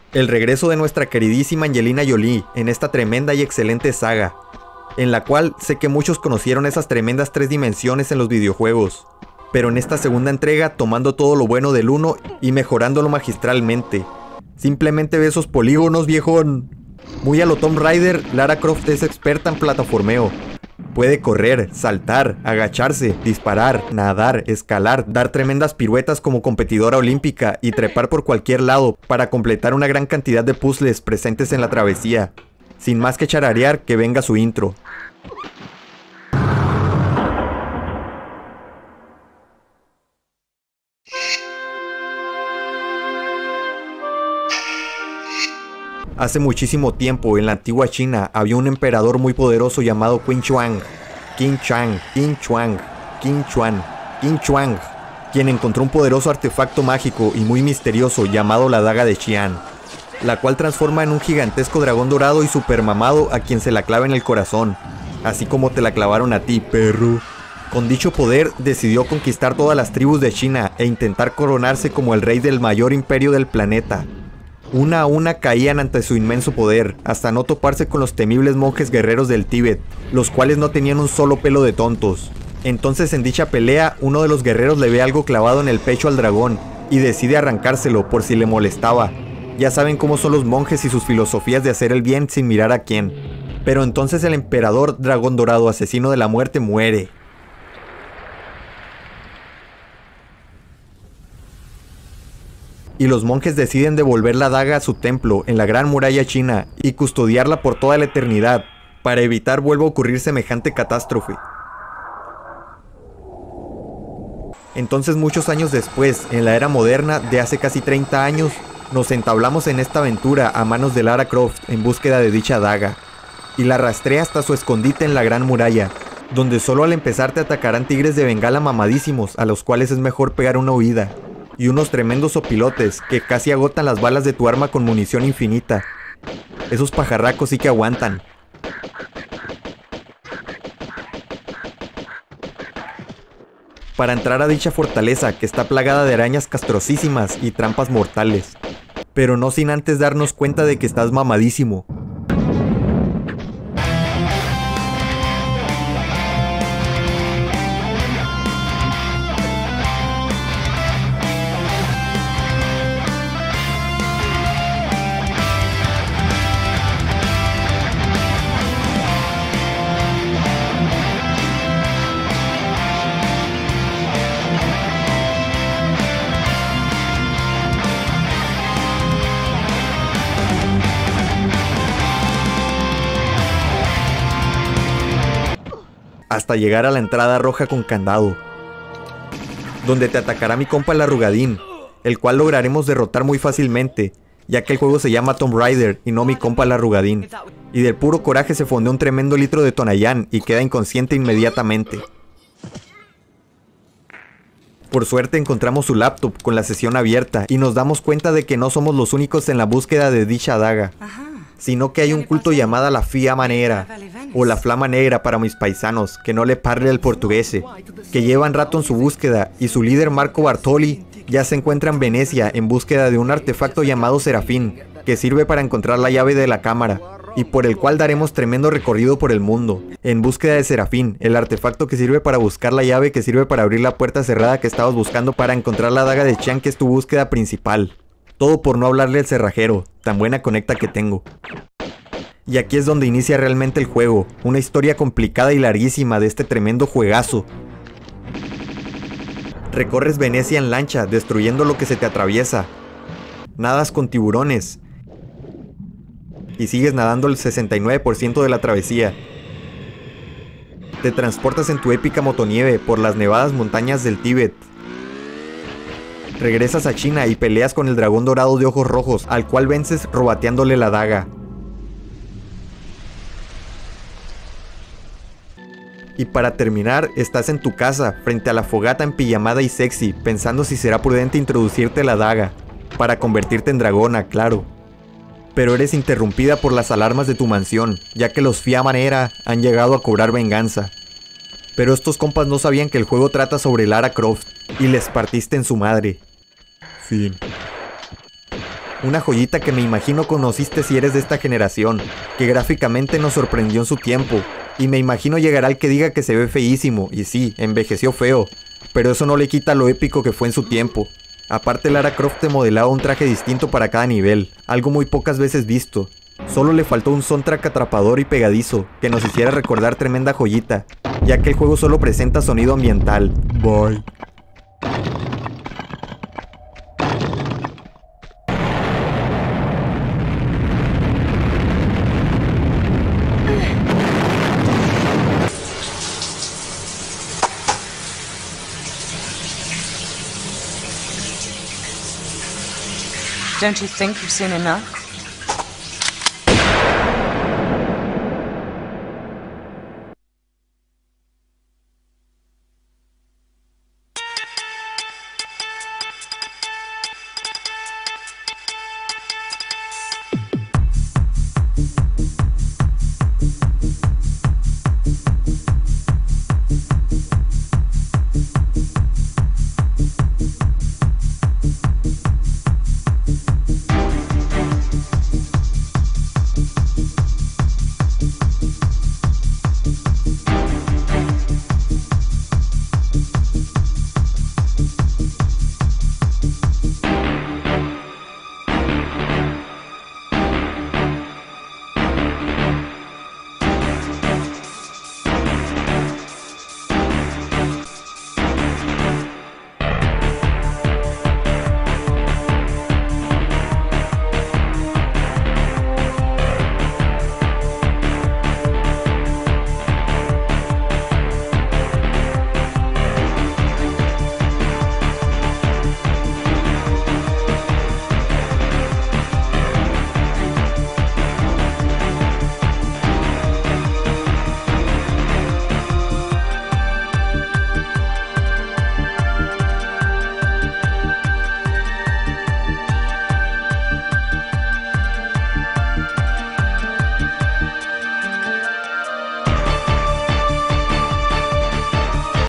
el regreso de nuestra queridísima Angelina Jolie en esta tremenda y excelente saga, en la cual sé que muchos conocieron esas tremendas 3 dimensiones en los videojuegos, pero en esta segunda entrega tomando todo lo bueno del 1 y mejorándolo magistralmente. Simplemente ve esos polígonos, viejón. Muy a lo Tomb Raider, Lara Croft es experta en plataformeo. Puede correr, saltar, agacharse, disparar, nadar, escalar, dar tremendas piruetas como competidora olímpica y trepar por cualquier lado para completar una gran cantidad de puzzles presentes en la travesía. Sin más que chararear, que venga su intro. Hace muchísimo tiempo, en la antigua China, había un emperador muy poderoso llamado Qin Chuan, quien encontró un poderoso artefacto mágico y muy misterioso llamado la Daga de Qian, la cual transforma en un gigantesco dragón dorado y super mamado a quien se la clava en el corazón, así como te la clavaron a ti, perro. Con dicho poder, decidió conquistar todas las tribus de China e intentar coronarse como el rey del mayor imperio del planeta. Una a una caían ante su inmenso poder, hasta no toparse con los temibles monjes guerreros del Tíbet, los cuales no tenían un solo pelo de tontos. Entonces en dicha pelea, uno de los guerreros le ve algo clavado en el pecho al dragón, y decide arrancárselo por si le molestaba. Ya saben cómo son los monjes y sus filosofías de hacer el bien sin mirar a quién. Pero entonces el emperador dragón dorado asesino de la muerte muere. Y los monjes deciden devolver la daga a su templo en la gran muralla china y custodiarla por toda la eternidad, para evitar vuelva a ocurrir semejante catástrofe. Entonces muchos años después, en la era moderna de hace casi 30 años, nos entablamos en esta aventura a manos de Lara Croft en búsqueda de dicha daga, y la rastrea hasta su escondite en la gran muralla, donde solo al empezar te atacarán tigres de bengala mamadísimos a los cuales es mejor pegar una huida. Y unos tremendos opilotes que casi agotan las balas de tu arma con munición infinita. Esos pajarracos sí que aguantan. Para entrar a dicha fortaleza que está plagada de arañas castrosísimas y trampas mortales. Pero no sin antes darnos cuenta de que estás mamadísimo. Hasta llegar a la entrada roja con candado, donde te atacará mi compa el arrugadín, el cual lograremos derrotar muy fácilmente, ya que el juego se llama Tomb Raider y no mi compa el arrugadín, y del puro coraje se fondeó un tremendo litro de Tonayán y queda inconsciente inmediatamente. Por suerte encontramos su laptop con la sesión abierta y nos damos cuenta de que no somos los únicos en la búsqueda de dicha daga, sino que hay un culto llamada la Fiamma Negra, o la Flama Negra para mis paisanos, que no le parle el portugués, que llevan rato en su búsqueda, y su líder Marco Bartoli ya se encuentra en Venecia en búsqueda de un artefacto llamado Serafín, que sirve para encontrar la llave de la cámara, y por el cual daremos tremendo recorrido por el mundo, en búsqueda de Serafín, el artefacto que sirve para buscar la llave que sirve para abrir la puerta cerrada que estabas buscando para encontrar la daga de Qian, que es tu búsqueda principal. Todo por no hablarle al cerrajero, tan buena conecta que tengo. Y aquí es donde inicia realmente el juego, una historia complicada y larguísima de este tremendo juegazo. Recorres Venecia en lancha, destruyendo lo que se te atraviesa. Nadas con tiburones. Y sigues nadando el 69% de la travesía. Te transportas en tu épica motonieve por las nevadas montañas del Tíbet. Regresas a China y peleas con el dragón dorado de ojos rojos, al cual vences robateándole la daga. Y para terminar, estás en tu casa, frente a la fogata empijamada y sexy, pensando si será prudente introducirte la daga, para convertirte en dragona, claro. Pero eres interrumpida por las alarmas de tu mansión, ya que los Fiamma Negra han llegado a cobrar venganza. Pero estos compas no sabían que el juego trata sobre Lara Croft, y les partiste en su madre. Fin. Una joyita que me imagino conociste si eres de esta generación, que gráficamente nos sorprendió en su tiempo. Y me imagino llegará el que diga que se ve feísimo, y sí, envejeció feo. Pero eso no le quita lo épico que fue en su tiempo. Aparte, Lara Croft te modelaba un traje distinto para cada nivel, algo muy pocas veces visto. Solo le faltó un soundtrack atrapador y pegadizo, que nos hiciera recordar tremenda joyita, ya que el juego solo presenta sonido ambiental. Bye. Don't you think you've seen enough?